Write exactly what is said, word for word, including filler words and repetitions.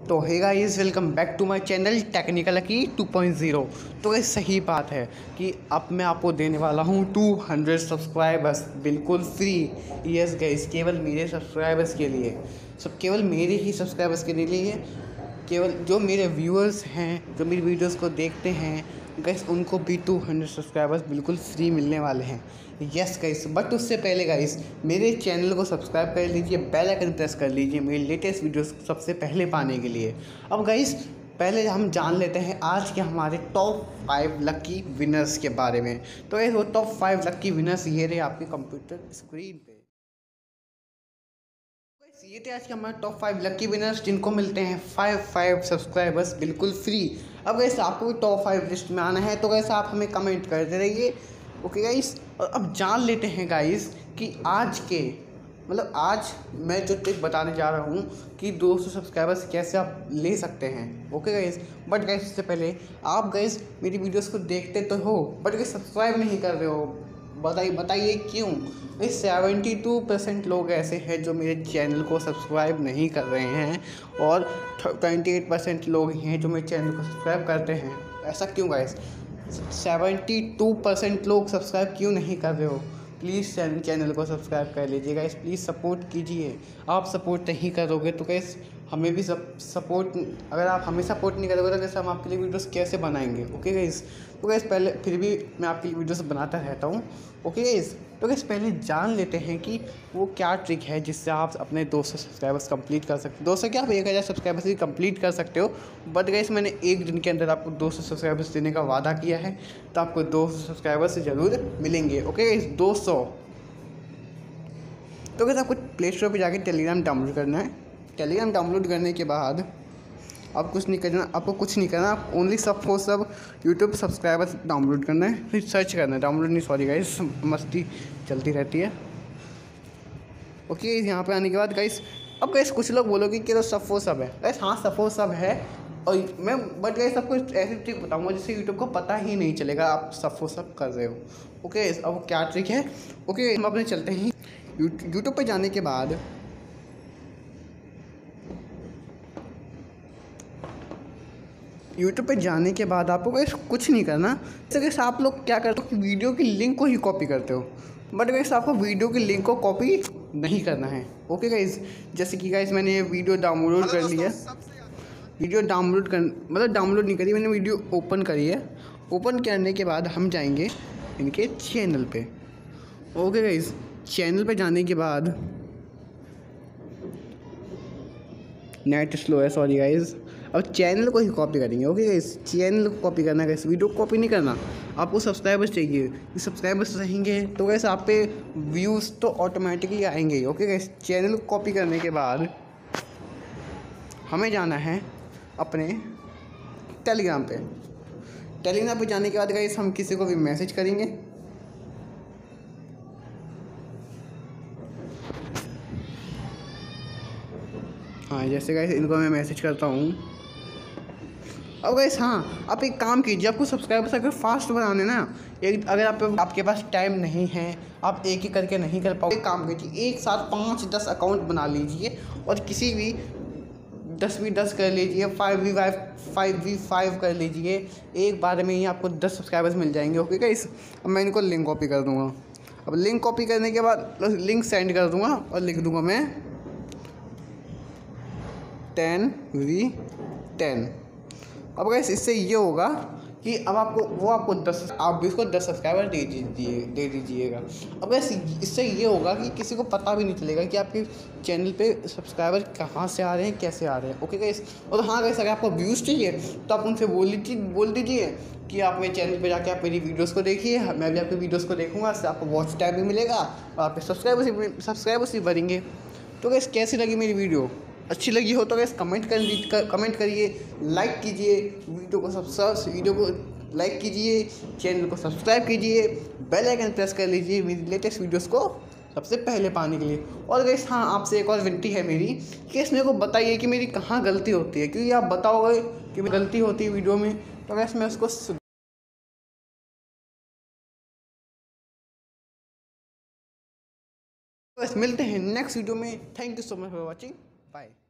तो hey guys, welcome back to my channel technical की two point zero. तो ये सही बात है कि अब मैं आपको देने वाला हूँ टू हंड्रेड सब्सक्राइबर्स बिल्कुल फ्री। यस गाइस, केवल मेरे सब्सक्राइबर्स के लिए, सब केवल मेरे ही सब्सक्राइबर्स के लिए, केवल जो मेरे व्यूअर्स हैं, जो मेरी वीडियोस को देखते हैं गाइस, उनको भी टू हंड्रेड सब्सक्राइबर्स बिल्कुल फ्री मिलने वाले हैं। यस गाइस, बट उससे पहले गाइस मेरे चैनल को सब्सक्राइब कर लीजिए, बेल आइकन प्रेस कर लीजिए मेरी लेटेस्ट वीडियोस सबसे पहले पाने के लिए। अब गाइस पहले हम जान लेते हैं आज के हमारे टॉप फाइव लकी विनर्स के बारे में। तो ये वो टॉप फाइव लकी विनर्स ये रहे आपके कंप्यूटर स्क्रीन पे। ये थे आज के हमारे टॉप फाइव लकी विनर्स जिनको मिलते हैं फाइव फाइव सब्सक्राइबर्स बिल्कुल फ्री। अब वैसे आपको भी टॉप फाइव लिस्ट में आना है तो वैसे आप हमें कमेंट करते रहिए, ओके गाइस। और अब जान लेते हैं गाइस कि आज के मतलब आज मैं जो ट्रिक बताने जा रहा हूँ कि दो सौ सब्सक्राइबर्स कैसे आप ले सकते हैं, ओके गाइस। बट गाइस इससे पहले आप गाइस मेरी वीडियोस को देखते तो हो बट गाइस सब्सक्राइब नहीं कर रहे हो। बताइए बताइए क्यों? इस सेवेंटी टू परसेंट लोग ऐसे हैं जो मेरे चैनल को सब्सक्राइब नहीं कर रहे हैं और ट्वेंटी एट परसेंट लोग हैं जो मेरे चैनल को सब्सक्राइब करते हैं। ऐसा क्यों गाइस? सेवेंटी टू परसेंट लोग सब्सक्राइब क्यों नहीं कर रहे हो? प्लीज़ चैनल को सब्सक्राइब कर लीजिए गाइस, प्लीज़ सपोर्ट कीजिए। आप सपोर्ट नहीं करोगे तो गाइस हमें भी सब सपोर्ट, अगर आप हमें सपोर्ट नहीं करोगे तो कैसे हम आपके लिए वीडियोस कैसे बनाएंगे, ओके गाइस। तो गाइस पहले फिर भी मैं आपके लिए वीडियोस बनाता रहता हूँ, ओके गाइस। तो गाइस पहले जान लेते हैं कि वो क्या ट्रिक है जिससे आप अपने दो सौ सब्सक्राइबर्स कंप्लीट कर सकते हो। दो सौ क्या, आप एक हज़ार सब्सक्राइबर्स भी कंप्लीट कर सकते हो। बट गाइस मैंने एक दिन के अंदर आपको दो सौ सब्सक्राइबर्स देने का वादा किया है, तो आपको दो सौ सब्सक्राइबर्स ज़रूर मिलेंगे, ओके गाइस। दो सौ। तो गाइस आपको प्ले स्टोर पर जाके टेलीग्राम डाउनलोड करना है। टेलीग्राम डाउनलोड करने के बाद आप कुछ नहीं करना, आपको कुछ नहीं करना, आप ओनली सब फॉर सब यूट्यूब सब्सक्राइबर्स डाउनलोड करना है, फिर सर्च करना है, डाउनलोड नहीं, सॉरी गाइस, मस्ती चलती रहती है, ओके। यहाँ पे आने के बाद गाइस अब गाइस कुछ लोग बोलोगे कि तो सब फॉर सब है गाइस, हाँ सब फॉर सब है। और मैं बट गाइस आपको ऐसी ट्रिक बताऊंगा जिससे यूट्यूब को पता ही नहीं चलेगा आप सब फॉर सब कर रहे हो, ओके। अब क्या ट्रिक है, ओके, हम अपने चलते हैं यूट्यूब पर जाने के बाद यूट्यूब पे जाने के बाद आपको गाइस कुछ नहीं करना। जैसे आप लोग क्या करते हो कि वीडियो की लिंक को ही कॉपी करते हो, बट गाइस आपको वीडियो की लिंक को कॉपी नहीं करना है, ओके गाइस। जैसे कि गाइस मैंने ये वीडियो डाउनलोड कर लिया, वीडियो डाउनलोड कर मतलब डाउनलोड नहीं करी, मैंने वीडियो ओपन करी है। ओपन करने के बाद हम जाएंगे इनके चैनल पे, ओके गाइस। चैनल पे जाने के बाद नेट स्लो है, सॉरी गाइस। अब चैनल को ही कॉपी करेंगे, ओके गाइस। चैनल को कॉपी करना गाइस, वीडियो को कॉपी नहीं करना। आपको सब्सक्राइबर्स चाहिए, सब्सक्राइबर्स रहेंगे तो गाइस आप पे व्यूज़ तो ऑटोमेटिकली आएंगे ही, ओके गाइस। चैनल को कॉपी करने के बाद हमें जाना है अपने टेलीग्राम पे। टेलीग्राम पे जाने के बाद गाइस हम किसी को भी मैसेज करेंगे, हाँ जैसे गाइस इनको मैं मैसेज करता हूँ। अब गाइस हाँ, आप एक काम कीजिए, आपको सब्सक्राइबर्स अगर फास्ट बनाने ना, एक अगर आप आपके पास टाइम नहीं है, आप एक ही करके नहीं कर पाओगे, एक काम कीजिए, एक साथ पाँच दस अकाउंट बना लीजिए और किसी भी दस वी दस कर लीजिए, five V five five V five कर लीजिए। एक बार में ही आपको दस सब्सक्राइबर्स मिल जाएंगे, ओके गाइस। अब मैं इनको लिंक कॉपी कर दूँगा। अब लिंक कॉपी करने के बाद लिंक सेंड कर दूँगा और लिख दूँगा मैं टेन वी टेन। अब गाइस इससे ये होगा कि अब आपको वो आपको दस आप भी उसको दस सब्सक्राइबर दे दीजिए दे दीजिएगा। अब गाइस इससे ये होगा कि किसी को पता भी नहीं चलेगा कि आपके चैनल पे सब्सक्राइबर कहाँ से आ रहे हैं, कैसे आ रहे हैं, ओके गाइस। और हाँ गाइस, अगर आपको व्यूज़ चाहिए तो आप उनसे बोल लीजिए बोल दीजिए कि आप मेरे चैनल पे जाके आप मेरी वीडियोस को देखिए, मैं भी आपकी वीडियोस को देखूँगा, इससे आपको वॉच टाइम भी मिलेगा और आपके सब्सक्राइबर्स सब्सक्राइबर्स भी बढ़ेंगे। तो गाइस कैसी लगी मेरी वीडियो? अच्छी लगी हो तो गाइस कमेंट कर कमेंट करिए, लाइक कीजिए, वीडियो को सब्सक्राइब वीडियो को लाइक कीजिए, चैनल को सब्सक्राइब कीजिए, बेल आइकन प्रेस कर लीजिए मेरी लेटेस्ट वीडियोस को सबसे पहले पाने के लिए। और गाइस हाँ, आपसे एक और विनती है मेरी कि इस मेरे को बताइए कि मेरी कहाँ गलती होती है, क्योंकि आप बताओगे कि मेरी गलती होती है वीडियो में तो गाइस मैं उसको बस। मिलते हैं नेक्स्ट वीडियो में। Thank you so much for watching, bye.